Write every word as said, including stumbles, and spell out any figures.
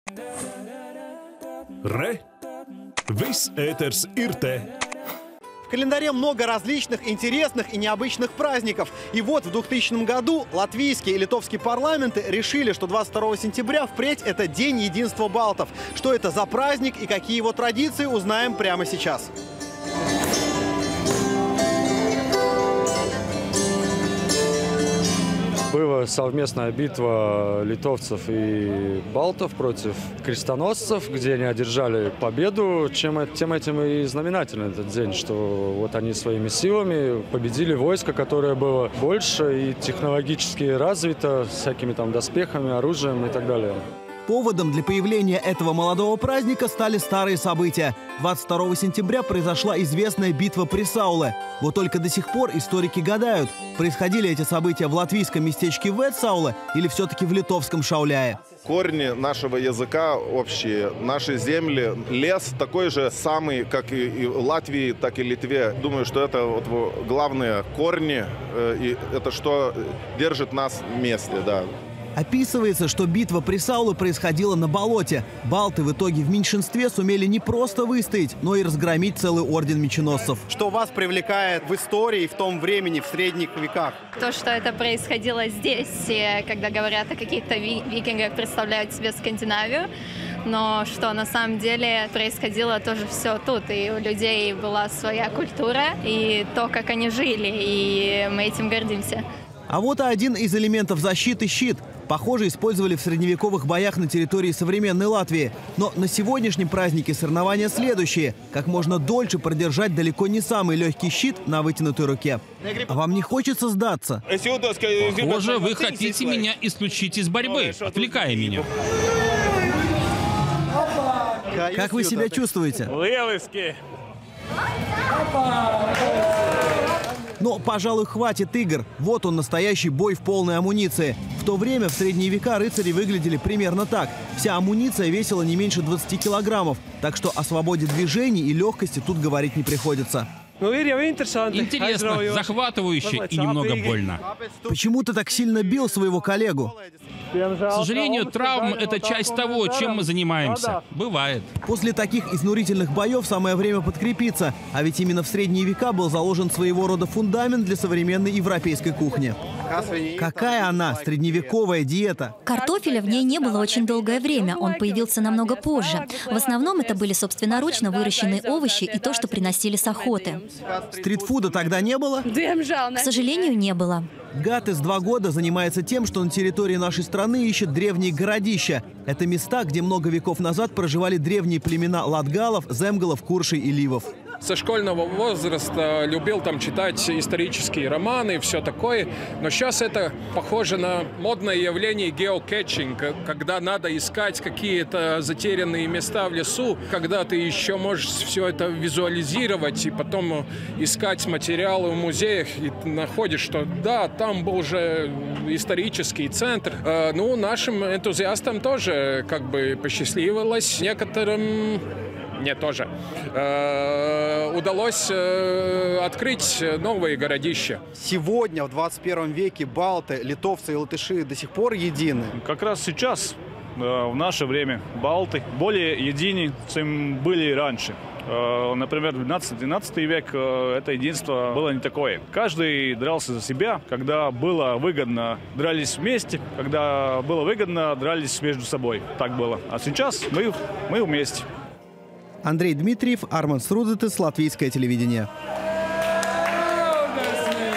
Re! Viss ēters ir te! В календаре много различных, интересных и необычных праздников. И вот в двухтысячном году латвийские и литовские парламенты решили, что двадцать второго сентября впредь это День единства балтов. Что это за праздник и какие его традиции, узнаем прямо сейчас. Была совместная битва литовцев и балтов против крестоносцев, где они одержали победу. Чем, тем этим и знаменателен этот день, что вот они своими силами победили войско, которое было больше и технологически развито, с всякими там доспехами, оружием и так далее. Поводом для появления этого молодого праздника стали старые события. двадцать второго сентября произошла известная битва при Сауле. Вот только до сих пор историки гадают, происходили эти события в латвийском местечке Ветсауле или все-таки в литовском Шауляе. Корни нашего языка общие, наши земли, лес такой же самый, как и в Латвии, так и Литве. Думаю, что это вот главные корни, и это что держит нас вместе, да. Описывается, что битва при Сауле происходила на болоте. Балты в итоге в меньшинстве сумели не просто выстоять, но и разгромить целый орден меченосцев. Что вас привлекает в истории в том времени, в средних веках? То, что это происходило здесь, когда говорят о каких-то викингах, представляют себе Скандинавию. Но что на самом деле происходило тоже все тут. И у людей была своя культура, и то, как они жили, и мы этим гордимся. А вот и один из элементов защиты – щит. Похоже, использовали в средневековых боях на территории современной Латвии. Но на сегодняшнем празднике соревнования следующие. Как можно дольше продержать далеко не самый легкий щит на вытянутой руке. А вам не хочется сдаться? Похоже, вы хотите меня исключить из борьбы, отвлекая меня. Как вы себя чувствуете? Но, пожалуй, хватит игр. Вот он, настоящий бой в полной амуниции. В то время, в средние века, рыцари выглядели примерно так. Вся амуниция весила не меньше двадцати килограммов. Так что о свободе движений и легкости тут говорить не приходится. Интересно, захватывающе и немного больно. Почему ты так сильно бил своего коллегу? К сожалению, травм — это часть того, чем мы занимаемся. Бывает. После таких изнурительных боев самое время подкрепиться. А ведь именно в средние века был заложен своего рода фундамент для современной европейской кухни. Какая она, средневековая диета? Картофеля в ней не было очень долгое время. Он появился намного позже. В основном это были собственноручно выращенные овощи и то, что приносили с охоты. Стритфуда тогда не было? К сожалению, не было. Гатес два года занимается тем, что на территории нашей страны ищет древние городища. Это места, где много веков назад проживали древние племена латгалов, земгалов, куршей и ливов. Со школьного возраста любил там читать исторические романы и все такое. Но сейчас это похоже на модное явление геокэтчинг, когда надо искать какие-то затерянные места в лесу, когда ты еще можешь все это визуализировать и потом искать материалы в музеях, и ты находишь, что да, там был уже исторический центр. Ну, нашим энтузиастам тоже как бы посчастливилось. Некоторым... Мне тоже. Э-э, удалось э, открыть новые городища. Сегодня, в двадцать первом веке, балты, литовцы и латыши до сих пор едины. Как раз сейчас, э, в наше время, балты более едины, чем были раньше. Э, например, двенадцатый-двенадцатый век э, это единство было не такое. Каждый дрался за себя. Когда было выгодно, дрались вместе. Когда было выгодно, дрались между собой. Так было. А сейчас мы, мы вместе. Андрей Дмитриев, Арман Срудзетес, Латвийское телевидение.